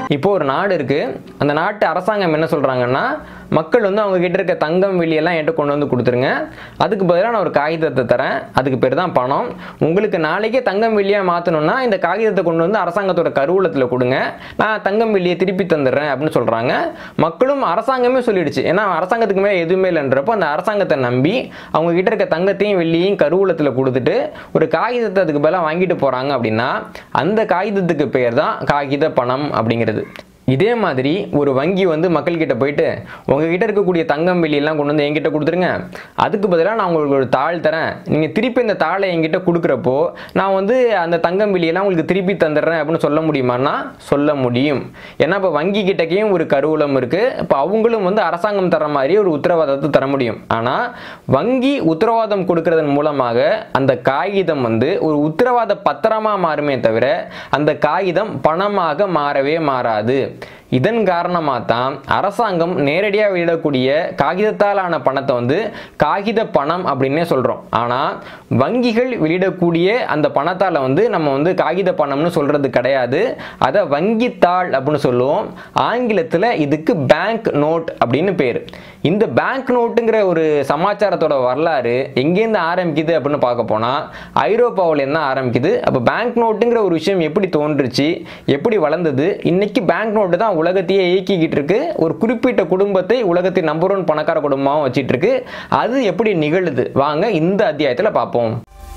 இப்போ ஒரு நாடு இருக்கு, அந்த நாட்டு அரசாங்கம் என்ன சொல்றாங்கன்னா, மக்கள் வந்து அவங்க கிட்ட இருக்க தங்கம் வெள்ளியெல்லாம் என்கிட்ட கொண்டு வந்து கொடுத்துருங்க, அதுக்கு பதிலாக நான் ஒரு காகிதத்தை தரேன், அதுக்கு பேர் தான் பணம். உங்களுக்கு நாளைக்கே தங்கம் வெள்ளியாக மாற்றணும்னா இந்த காகிதத்தை கொண்டு வந்து அரசாங்கத்தோட கருவூலத்தில் கொடுங்க, நான் தங்கம் வெள்ளியை திருப்பி தந்துடுறேன் அப்படின்னு சொல்கிறாங்க. மக்களும் அரசாங்கமே சொல்லிடுச்சு, ஏன்னா அரசாங்கத்துக்கு மேலே எதுவுமே இல்லைன்றப்போ அந்த அரசாங்கத்தை நம்பி அவங்க கிட்ட இருக்க தங்கத்தையும் வெள்ளியையும் கருவூலத்தில் கொடுத்துட்டு ஒரு காகிதத்தை அதுக்கு பதிலாக வாங்கிட்டு போகிறாங்க. அப்படின்னா அந்த காகிதத்துக்கு பேர் தான் காகித பணம் அப்படிங்கிறது. இதே மாதிரி ஒரு வங்கி வந்து மக்கள்கிட்ட போயிட்டு உங்ககிட்ட இருக்கக்கூடிய தங்கம் வெள்ளியெல்லாம் கொண்டு வந்து என்கிட்ட கொடுத்துருங்க, அதுக்கு பதிலாக நான் உங்களுக்கு ஒரு தாள் தரேன், நீங்கள் திருப்பி இந்த தாளை என்கிட்ட கொடுக்குறப்போ நான் வந்து அந்த தங்கம் வெள்ளியெல்லாம் உங்களுக்கு திருப்பி தந்துடுறேன் அப்படின்னு சொல்ல முடியுமான்னா சொல்ல முடியும். ஏன்னா இப்போ வங்கி கிட்டக்கையும் ஒரு கருவூலம் இருக்குது, இப்போ அவங்களும் வந்து அரசாங்கம் தர மாதிரி ஒரு உத்தரவாதத்தை தர முடியும். ஆனால் வங்கி உத்தரவாதம் கொடுக்கறதன் மூலமாக அந்த காகிதம் வந்து ஒரு உத்தரவாத பத்திரமாக மாறுமே தவிர அந்த காகிதம் பணமாக மாறவே மாறாது. இதன் காரணமாக தான் அரசாங்கம் நேரடியாக வெளியிடக்கூடிய காகிதத்தாலான பணத்தை வந்து காகித பணம் அப்படின்னே சொல்கிறோம். ஆனால் வங்கிகள் வெளியிடக்கூடிய அந்த பணத்தால் வந்து நம்ம வந்து காகித பணம்னு சொல்கிறது கிடையாது, அதை வங்கித்தாள் அப்படின்னு சொல்லுவோம். ஆங்கிலத்தில் இதுக்கு பேங்க் நோட் அப்படின்னு பேர். இந்த பேங்க் நோட்டுங்கிற ஒரு சமாச்சாரத்தோட வரலாறு எங்கேருந்து ஆரம்பிக்குது அப்படின்னு பார்க்க போனால் ஐரோப்பாவிலேருந்து தான் ஆரம்பிக்குது. அப்போ பேங்க் நோட்டுங்கிற ஒரு விஷயம் எப்படி தோன்றுச்சு, எப்படி வளர்ந்தது, இன்னைக்கு பேங்க் நோட்டு தான் உலகத்தையே இயக்கிக்கிட்டு இருக்கு. ஒரு குறிப்பிட்ட குடும்பத்தை உலகத்தின் நம்பர் 1 பணக்கார குடும்பமாக வச்சிட்டு இருக்கு. அது எப்படி நிகழுது வாங்க இந்த அத்தியாயத்தில் பார்ப்போம்.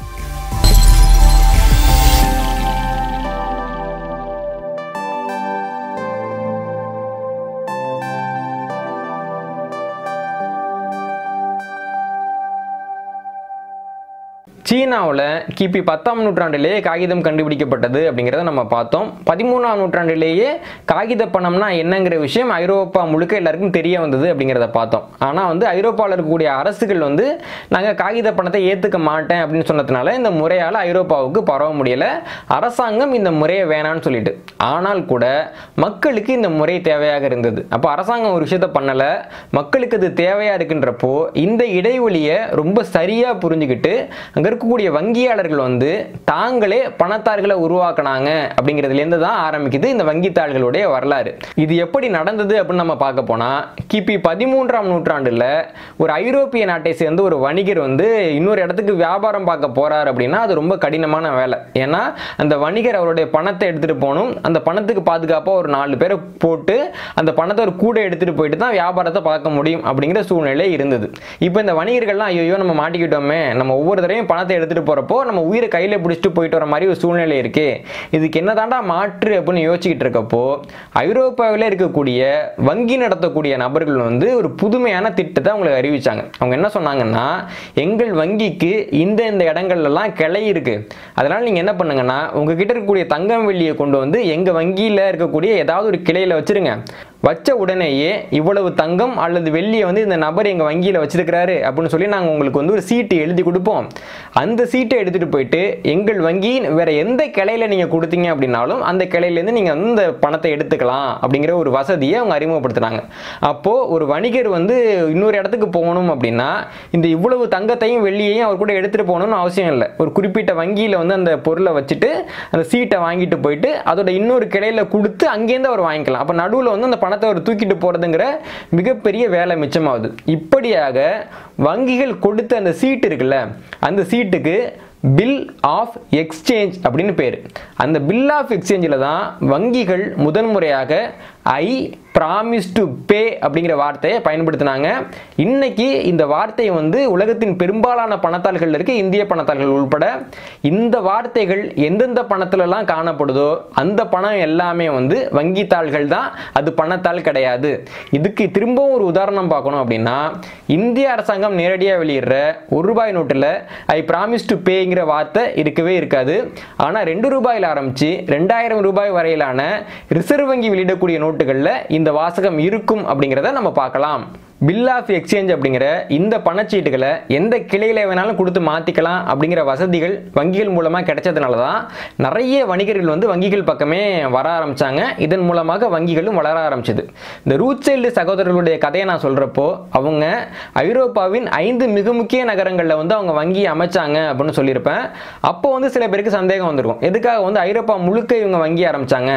சீனாவில் கிபி 10ஆம் நூற்றாண்டிலேயே காகிதம் கண்டுபிடிக்கப்பட்டது அப்படிங்கிறத நம்ம பார்த்தோம். 13ஆம் நூற்றாண்டிலேயே காகித பணம்னா என்னங்கிற விஷயம் ஐரோப்பா முழுக்க எல்லாருக்கும் தெரிய வந்தது அப்படிங்கிறத பார்த்தோம். ஆனால் வந்து ஐரோப்பாவில் இருக்கக்கூடிய அரசுகள் வந்து நாங்கள் காகித பணத்தை ஏற்றுக்க மாட்டேன் அப்படின்னு சொன்னதுனால இந்த முறையால் ஐரோப்பாவுக்கு பரவ முடியலை. அரசாங்கம் இந்த முறையை வேணான்னு சொல்லிட்டு, ஆனால் கூட மக்களுக்கு இந்த முறை தேவையாக இருந்தது. அப்போ அரசாங்கம் ஒரு விஷயத்த பண்ணலை, மக்களுக்கு அது தேவையாக இருக்குன்றப்போ இந்த இடைவெளியை ரொம்ப சரியாக புரிஞ்சுக்கிட்டு அங்கே இருக்கக்கூடிய வங்கியாளர்கள் வந்து தாங்களே பணத்தாள்களை உருவாக்குனாங்க அப்படிங்கிறதுலேருந்து தான் ஆரம்பிக்குது இந்த வங்கித்தாள்களுடைய வரலாறு. இது எப்படி நடந்தது அப்படின்னு நம்ம பார்க்க போனால் கிபி 13ஆம் நூற்றாண்டில் ஒரு ஐரோப்பிய நாட்டை சேர்ந்து ஒரு வணிகர் வந்து இன்னொரு இடத்துக்கு வியாபாரம் பார்க்க போறார் அப்படின்னா அது ரொம்ப கடினமான வேலை. ஏன்னா அந்த வணிகர் அவருடைய பணத்தை எடுத்துகிட்டு போகணும், அந்த பணத்துக்கு பாதுகாப்பாக ஒரு 4 பேரை போட்டு அந்த பணத்தை ஒரு கூட எடுத்துகிட்டு போயிட்டு தான் வியாபாரத்தை பார்க்க முடியும் அப்படிங்கிற சூழ்நிலை இருந்தது. இப்போ இந்த வணிகர்கள்லாம் ஐயோ நம்ம மாட்டிக்கிட்டோமே, நம்ம ஒவ்வொரு தடவையும் பணத்தை எடுத்துட்டு போறப்போ நம்ம உயிரை கையில பிடிச்சிட்டு போயிட்டு வர மாதிரி ஒரு சூழ்நிலை இருக்கு, இதுக்கு என்னதாண்டா மாற்று அப்படின்னு யோசிச்சுக்கிட்டு இருக்கப்போ ஐரோப்பாவில் இருக்கக்கூடிய வங்கி நடத்தக்கூடிய நபர்கள் வந்து ஒரு புதுமையான திட்டத்தை அவங்களுக்கு அறிவிச்சாங்க. அவங்க என்ன சொன்னாங்கன்னா, எங்கள் வங்கிக்கு இந்த இடங்கள்லாம் கிளை இருக்கு, அதனால நீங்க என்ன பண்ணுங்கன்னா உங்ககிட்ட இருக்கக்கூடிய தங்கம் வெள்ளியை கொண்டு வந்து எங்க வங்கியில இருக்கக்கூடிய ஏதாவது ஒரு கிளையில வச்சிருங்க, வச்ச உடனேயே இவ்வளவு தங்கம் அல்லது வெள்ளியை வந்து இந்த நபர் எங்கள் வங்கியில் வச்சிருக்கிறாரு அப்படின்னு சொல்லி நாங்கள் உங்களுக்கு வந்து ஒரு சீட்டு எழுதி கொடுப்போம். அந்த சீட்டை எடுத்துகிட்டு போயிட்டு எங்கள் வங்கியின் வேறு எந்த கிளையில் நீங்கள் கொடுத்தீங்க அப்படின்னாலும் அந்த கிளையிலேருந்து நீங்கள் வந்து இந்த பணத்தை எடுத்துக்கலாம் அப்படிங்கிற ஒரு வசதியை அவங்க அறிமுகப்படுத்துனாங்க. அப்போது ஒரு வணிகர் வந்து இன்னொரு இடத்துக்கு போகணும் அப்படின்னா இந்த இவ்வளவு தங்கத்தையும் வெள்ளியையும் அவர் கூட எடுத்துகிட்டு போகணும்னு அவசியம் இல்லை. ஒரு குறிப்பிட்ட வங்கியில் வந்து அந்த பொருளை வச்சுட்டு அந்த சீட்டை வாங்கிட்டு போயிட்டு அதோட இன்னொரு கிளையில் கொடுத்து அங்கேருந்து அவர் வாங்கிக்கலாம். அப்போ நடுவில் வந்து அந்த பணத்தை அவர் தூக்கிட்டு போறதுங்கிற மிகப்பெரிய வேலை மிச்சமாகுது. இப்படியாக வங்கிகள் கொடுத்த அந்த சீட்டு இருக்குல்ல, அந்த சீட்டுக்கு பில் ஆஃப் எக்ஸ்சேஞ்ச் அப்படின்னு பேர். அந்த பில் ஆஃப் எக்ஸ்சேஞ்சில் தான் வங்கிகள் முதன்முறையாக ஐ ப்ராமிஸ் டு பே அப்படிங்கிற வார்த்தையை பயன்படுத்தினாங்க. இன்னைக்கு இந்த வார்த்தையை வந்து உலகத்தின் பெரும்பாலான பணத்தாள்கள் இருக்கு, இந்திய பணத்தாள்கள் உள்பட. இந்த வார்த்தைகள் எந்தெந்த பணத்திலலாம் காணப்படுதோ அந்த பணம் எல்லாமே வந்து வங்கித்தாள்கள் தான், அது பணத்தாள் கிடையாது. இதுக்கு திரும்பவும் ஒரு உதாரணம் பார்க்கணும் அப்படின்னா, இந்திய அரசாங்கம் நேரடியாக வெளியிடுற ₹1 நோட்டில் ஐ ப்ராமிஸ் டு பேங்கிற வார்த்தை இருக்கவே இருக்காது. ஆனால் ₹2 ஆரம்பிச்சு ₹2000 வரையிலான ரிசர்வ் வங்கி வெளியிடக்கூடிய நோட்டுகளில் இந்த வாசகம் இருக்கும் அப்படிங்கிறத நம்ம பார்க்கலாம். பில் ஆஃப் எக்ஸ்சேஞ்ச் அப்படிங்கிற இந்த பணச்சீட்டுகளை எந்த கிளையில வேணாலும் கொடுத்து மாற்றிக்கலாம் அப்படிங்கிற வசதிகள் வங்கிகள் மூலமாக கிடைச்சதுனால தான் நிறைய வணிகர்கள் வந்து வங்கிகள் பக்கமே வர ஆரம்பித்தாங்க. இதன் மூலமாக வங்கிகளும் வளர ஆரம்பிச்சது. இந்த rothschild சகோதரர்களுடைய கதையை நான் சொல்கிறப்போ அவங்க ஐரோப்பாவின் 5 மிக முக்கிய நகரங்களில் வந்து அவங்க வங்கி அமைச்சாங்க அப்படின்னு சொல்லியிருப்பேன். அப்போ வந்து சில பேருக்கு சந்தேகம் வந்திருக்கும், எதுக்காக வந்து ஐரோப்பா முழுக்க இவங்க வங்கி ஆரம்பித்தாங்க,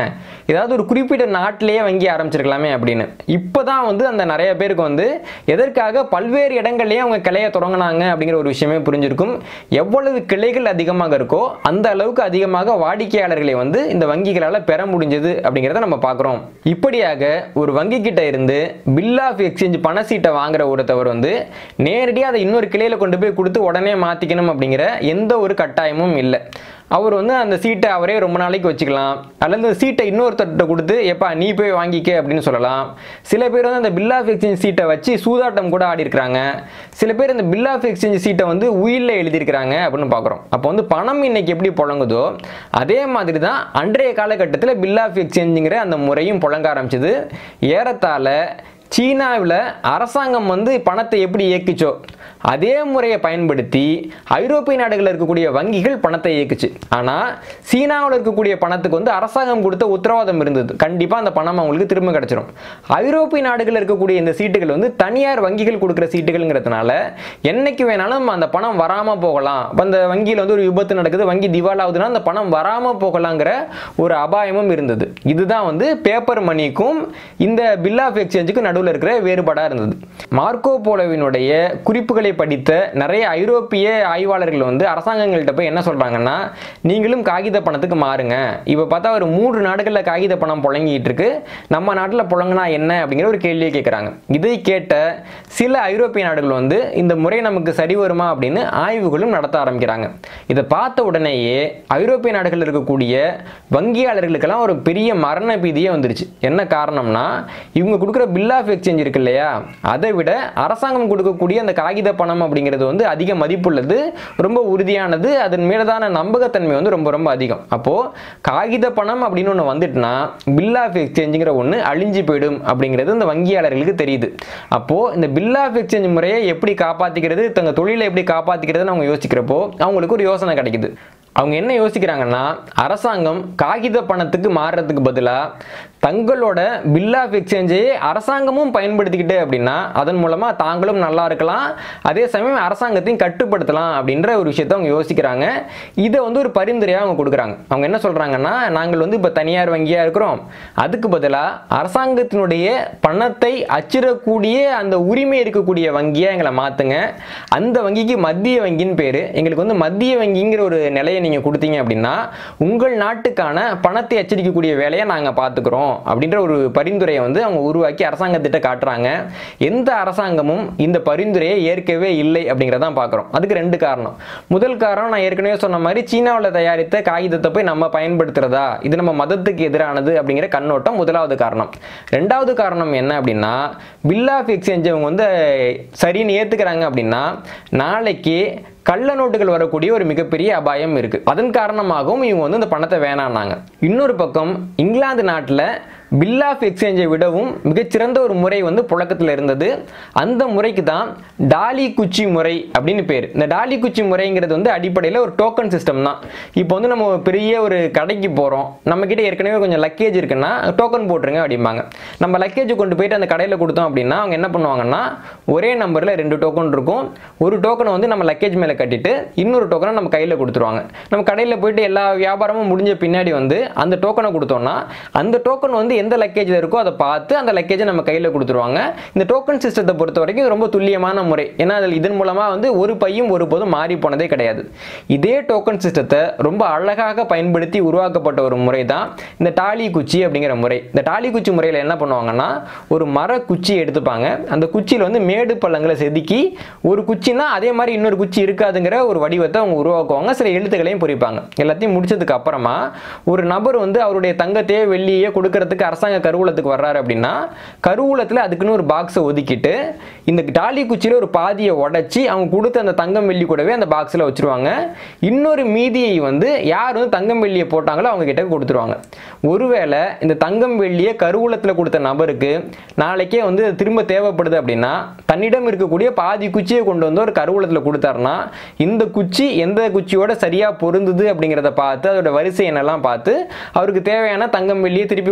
ஏதாவது ஒரு குறிப்பிட்ட நாட்டிலேயே வங்கி ஆரம்பிச்சிருக்கலாமே அப்படின்னு. இப்போதான் வந்து அந்த நிறைய பேருக்கு வந்து எதற்காக பல்வேறு இடங்கள்லேயே அவங்க கிளையை தொடங்கினாங்க அப்படிங்கிற ஒரு விஷயமே புரிஞ்சிருக்கும். எவ்வளவு கிளைகள் அதிகமாக இருக்கோ அந்த அளவுக்கு அதிகமாக வாடிக்கையாளர்களை வந்து இந்த வங்கிகளால் பெற முடிஞ்சது அப்படிங்கிறத நம்ம பார்க்குறோம். இப்படியாக ஒரு வங்கி கிட்ட இருந்து பில் ஆஃப் எக்ஸ்சேஞ்ச் பண சீட்டை வாங்குற ஒருத்தவர் வந்து நேரடியாக அதை இன்னொரு கிளையில் கொண்டு போய் கொடுத்து உடனே மாற்றிக்கணும் அப்படிங்கிற எந்த ஒரு கட்டாயமும் இல்லை. அவர் வந்து அந்த சீட்டை அவரே ரொம்ப நாளைக்கு வச்சுக்கலாம், அல்லது அந்த சீட்டை இன்னொருத்தர்கிட்ட கொடுத்து எப்பா நீ போய் வாங்கிக்க அப்படின்னு சொல்லலாம். சில பேர் வந்து அந்த பில் ஆஃப் எக்ஸ்சேஞ்ச் சீட்டை வச்சு சூதாட்டம் கூட ஆடி இருக்கிறாங்க. சில பேர் இந்த பில் ஆஃப் எக்ஸ்சேஞ்ச் சீட்டை வந்து உயிரில் எழுதியிருக்கிறாங்க அப்படின்னு பார்க்குறோம். அப்போ வந்து பணம் இன்னைக்கு எப்படி புழங்குதோ அதே மாதிரி தான் அன்றைய காலகட்டத்தில் பில் ஆஃப் எக்ஸ்சேஞ்சுங்கிற அந்த முறையும் புழங்க ஆரம்பிச்சது. ஏறத்தாழ சீனாவில் அரசாங்கம் வந்து பணத்தை எப்படி இயக்குச்சோ அதே முறையை பயன்படுத்தி ஐரோப்பிய நாடுகளில் இருக்கக்கூடிய வங்கிகள் பணத்தை இயக்குச்சு. ஆனால் சீனாவில் இருக்கக்கூடிய பணத்துக்கு வந்து அரசாங்கம் கொடுத்த உத்தரவாதம் இருந்தது, கண்டிப்பாக அந்த பணம் அவங்களுக்கு திரும்ப கிடைச்சிடும். ஐரோப்பிய நாடுகளில் இருக்கக்கூடிய இந்த சீட்டுகள் வந்து தனியார் வங்கிகள் கொடுக்குற சீட்டுகள்ங்கிறதுனால என்னைக்கு வேணாலும் அந்த பணம் வராமல் போகலாம். இப்போ அந்த வங்கியில் வந்து ஒரு விபத்து நடக்குது, வங்கி திவாலாகுதுன்னா அந்த பணம் வராமல் போகலாங்கிற ஒரு அபாயமும் இருந்தது. இதுதான் வந்து பேப்பர் மணிக்கும் இந்த பில் ஆஃப் எக்ஸ்சேஞ்சுக்கும் நடுவில் இருக்கிற வேறுபாடாக இருந்தது. மார்க்கோ போலோவினுடைய குறிப்புகளை படித்த நிறைய ஐரோப்பிய ஆய்வாளர்கள் வந்து அரசாங்கங்கள்ட்ட போய் என்ன சொல்றாங்கன்னா, நீங்களும் காகித பணத்துக்கு மாறுங்க. இப்போ பார்த்தா ஒரு 3 நாடுகளில் காகித பணம் புழங்கிட்டு இருக்கு, நம்ம நாட்டில் புழங்கினா என்ன அப்படிங்கிற ஒரு கேள்வியை கேட்குறாங்க. இதை கேட்ட சில ஐரோப்பிய நாடுகள் வந்து இந்த முறை நமக்கு சரி வருமா அப்படின்னு ஆய்வுகளும் நடத்த ஆரம்பிக்கிறாங்க. இதை பார்த்த உடனேயே ஐரோப்பிய நாடுகளில் இருக்கக்கூடிய வங்கியாளர்களுக்கெல்லாம் ஒரு பெரிய மரண பீதியே வந்துருச்சு. என்ன காரணம்னா, இவங்க கொடுக்குற பில் ஆஃப் எக்ஸ்சேஞ்ச் இருக்கு இல்லையா, அதை விட அரசாங்கம் கொடுக்கக்கூடிய அந்த காகித பணம் அப்படிங்கிறது வந்து அதிக மதிப்புள்ளது, ரொம்ப உறுதியானது, அதன் மீதான நம்பகத்தன்மை வந்து ரொம்ப ரொம்ப அதிகம். அப்போ காகித பணம் அப்படின்னு ஒன்று வந்துட்டுனா பில் ஆஃப் எக்ஸ்சேஞ்சுங்கிற ஒன்று அழிஞ்சு போயிடும் அப்படிங்கிறது இந்த வங்கியாளர்களுக்கு தெரியுது. அப்போ இந்த பில் ஆஃப் எக்ஸ்சேஞ்ச் முறையை எப்படி காப்பாற்றிக்கிறது, தங்க தொழிலை எப்படி காப்பாற்றிக்கிறதுன்னு அவங்க யோசிக்கிறப்போ அவங்களுக்கு ஒரு யோசனை கிடைக்குது. அவங்க என்ன யோசிக்கிறாங்கன்னா, அரசாங்கம் காகித பணத்துக்கு மாறுறதுக்கு பதிலாக தங்களோட பில் ஆஃப் எக்ஸ்சேஞ்சையே அரசாங்கமும் பயன்படுத்திக்கிட்டு அப்படின்னா அதன் மூலமாக தாங்களும் நல்லா இருக்கலாம், அதே சமயம் அரசாங்கத்தையும் கட்டுப்படுத்தலாம் அப்படின்ற ஒரு விஷயத்தை அவங்க யோசிக்கிறாங்க. இதை வந்து ஒரு பரிந்துரையாக அவங்க கொடுக்குறாங்க. அவங்க என்ன சொல்கிறாங்கன்னா, நாங்கள் வந்து இப்போ தனியார் வங்கியாக இருக்கிறோம், அதுக்கு பதிலாக அரசாங்கத்தினுடைய பணத்தை அச்சிடக்கூடிய அந்த உரிமை இருக்கக்கூடிய வங்கியாக எங்களை மாற்றுங்க, அந்த வங்கிக்கு மத்திய வங்கின்னு பேர், எங்களுக்கு வந்து மத்திய வங்கிங்கிற ஒரு நிலையை நீங்கள் கொடுத்தீங்க அப்படின்னா உங்கள் நாட்டுக்கான பணத்தை அச்சடிக்கக்கூடிய வேலையை நாங்கள் பார்த்துக்கிறோம் அப்படின்ற ஒரு பரிந்துரையை வந்து அவங்க உருவாக்கி அரசாங்கத்திட்ட காட்டுறாங்க. எந்த அரசாங்கமும் இந்த பரிந்துரையை ஏற்கவே இல்லை அப்படிங்கிறதான் பார்க்குறோம். அதுக்கு 2 காரணம். முதல் காரணம், நான் ஏற்கனவே சொன்ன மாதிரி சீனாவில் தயாரித்த காகிதத்தை போய் நம்ம பயன்படுத்துறதா, இது நம்ம மதத்துக்கு எதிரானது அப்படிங்கிற கண்ணோட்டம் முதலாவது காரணம். 2வது காரணம் என்ன அப்படின்னா, பில் ஆஃப் எக்ஸ்சேஞ்ச் அவங்க வந்து சரின்னு ஏற்றுக்கிறாங்க அப்படின்னா நாளைக்கு கள்ள நோட்டுகள் வரக்கூடிய ஒரு மிகப்பெரிய அபாயம் இருக்கு. அதன் காரணமாகவும் இவங்க வந்து இந்த பணத்தை வேணான்னாங்க. இன்னொரு பக்கம் இங்கிலாந்து நாட்டில் பில் ஆஃப் எக்ஸ்சேஞ்சை விடவும் மிகச்சிறந்த ஒரு முறை வந்து புழக்கத்தில் இருந்தது. அந்த முறைக்கு தான் டாலி குச்சி முறை அப்படின்னு பேர். இந்த டாலி குச்சி முறைங்கிறது வந்து அடிப்படையில் ஒரு டோக்கன் சிஸ்டம் தான். இப்போ வந்து நம்ம பெரிய ஒரு கடைக்கு போகிறோம், நம்மக்கிட்ட ஏற்கனவே கொஞ்சம் லக்கேஜ் இருக்குன்னா டோக்கன் போட்டுருங்க அப்படிம்பாங்க. நம்ம லக்கேஜ் கொண்டு போயிட்டு அந்த கடையில் கொடுத்தோம் அப்படின்னா அவங்க என்ன பண்ணுவாங்கன்னா, ஒரே நம்பரில் 2 டோக்கன் இருக்கும். ஒரு டோக்கனை வந்து நம்ம லக்கேஜ் மேலே கட்டிட்டு இன்னொரு டோக்கனை நம்ம கையில் கொடுத்துருவாங்க. நம்ம கடையில் போயிட்டு எல்லா வியாபாரமும் முடிஞ்ச பின்னாடி வந்து அந்த டோக்கனை கொடுத்தோம்னா அந்த டோக்கன் வந்து எந்த லக்கேஜில் இருக்கோ அதை பார்த்து அந்த லக்கேஜை நம்ம கையில் கொடுத்துருவாங்க. இந்த டோக்கன் சிஸ்டத்தை பொறுத்த வரைக்கும் ரொம்ப துல்லியமான முறை. ஏன்னா அதில் இதன் மூலமாக வந்து ஒரு பையும் ஒருபோதும் மாறி போனதே கிடையாது. இதே டோக்கன் சிஸ்டத்தை ரொம்ப அழகாக பயன்படுத்தி உருவாக்கப்பட்ட ஒரு முறை தான் இந்த டாலி குச்சி அப்படிங்கிற முறை. இந்த டாலி குச்சி முறையில் என்ன பண்ணுவாங்கன்னா, ஒரு மர குச்சி எடுத்துப்பாங்க, அந்த குச்சியில் வந்து மேடு பள்ளங்களை செதுக்கி ஒரு குச்சினா அதே மாதிரி இன்னொரு குச்சி இருக்காதுங்கிற ஒரு வடிவத்தை அவங்க உருவாக்குவாங்க. சில எழுத்துக்களையும் பொறிப்பாங்க. எல்லாத்தையும் முடிச்சதுக்கு அப்புறமா ஒரு நபர் வந்து அவருடைய தங்கத்தையே வெள்ளியே கொடுக்கறதுக்கு அரசாங்க கருவூலத்துக்கு வர்றாரு அப்படின்னா கருவூலத்தில் அதுக்குன்னு ஒரு பாக்ஸை ஒதுக்கிட்டு இந்த டாலி குச்சியில் ஒரு பாதியை உடைச்சி அவங்க கொடுத்த அந்த தங்கம் வெள்ளி கூடவே அந்த பாக்ஸில் வச்சிருவாங்க. இன்னொரு மீதியை வந்து யார் வந்து தங்கம் வெள்ளியை போட்டாங்களோ அவங்க கிட்ட கொடுத்துருவாங்க. ஒருவேளை இந்த தங்கம் வெள்ளியை கருவூலத்தில் கொடுத்த நபருக்கு நாளைக்கே வந்து திரும்ப தேவைப்படுது அப்படின்னா தன்னிடம் இருக்கக்கூடிய பாதி குச்சியை கொண்டு வந்து ஒரு கருவூலத்தில் கொடுத்தாருன்னா இந்த குச்சி எந்த குச்சியோட சரியா பொருந்துது அப்படிங்கிறத பார்த்து அதோட வரிசை என்னெல்லாம் பார்த்து அவருக்கு தேவையான தங்கம் வெள்ளியை திருப்பி கொடுத்துருவாங்க.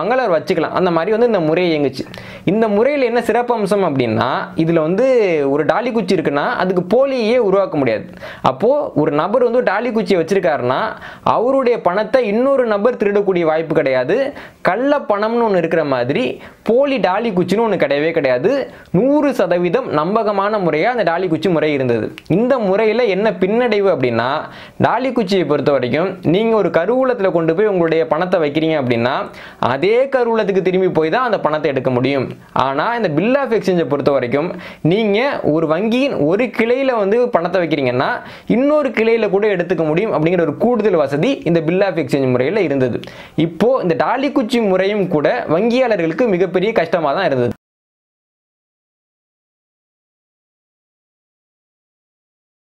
பங்களர் வச்சுக்கலாம். அந்த மாதிரி வந்து இந்த முறை இயங்குச்சு. இந்த முறையில் என்ன சிறப்பம்சம் அப்படின்னா, இதில் வந்து ஒரு டாலி குச்சி இருக்குன்னா அதுக்கு போலியே உருவாக்க முடியாது. அப்போது ஒரு நபர் வந்து டாலி குச்சியை வச்சிருக்காருன்னா அவருடைய பணத்தை இன்னொரு நபர் திருடக்கூடிய வாய்ப்பு கிடையாது. கள்ள பணம்னு ஒன்று இருக்கிற மாதிரி போலி டாலி குச்சின்னு ஒன்று கிடையவே கிடையாது. 100% நம்பகமான முறையாக அந்த டாலி குச்சி முறை இருந்தது. இந்த முறையில் என்ன பின்னடைவு அப்படின்னா, டாலி குச்சியை பொறுத்த வரைக்கும் நீங்கள் ஒரு கருவூலத்தில் கொண்டு போய் உங்களுடைய பணத்தை வைக்கிறீங்க அப்படின்னா அதே கருவூலத்துக்கு திரும்பி போய் தான் அந்த பணத்தை எடுக்க முடியும். ஆனால் இந்த பில் ஆஃப் எக்ஸ்சேஞ்சை பொறுத்த வரைக்கும் நீங்கள் ஒரு வங்கியின் ஒரு கிளையில் வந்து பணத்தை வைக்கிறீங்கன்னா இன்னொரு கிளையில் கூட எடுத்துக்க முடியும் அப்படிங்கிற ஒரு கூடுதல் வசதி இந்த பில் ஆஃப் எக்ஸ்சேஞ்ச் முறையில் இருந்தது. இப்போ இந்த டாலி குச்சி முறையும் கூட வங்கியாளர்களுக்கு மிகப்பெரிய கஷ்டமாக தான் இருந்தது.